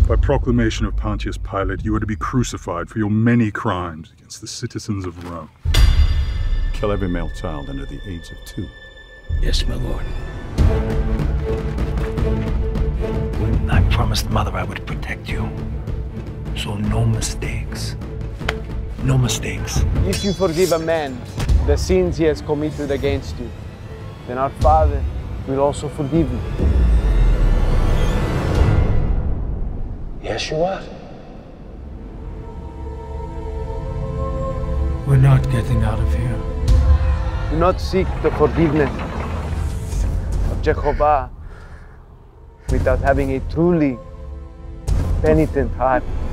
By proclamation of Pontius Pilate, you are to be crucified for your many crimes against the citizens of Rome. Kill every male child under the age of 2. Yes, my lord. I promised Mother I would protect you. So no mistakes. No mistakes. If you forgive a man the sins he has committed against you, then our Father will also forgive you. Yes, you are. We're not getting out of here. Do not seek the forgiveness of Jehovah without having a truly penitent heart.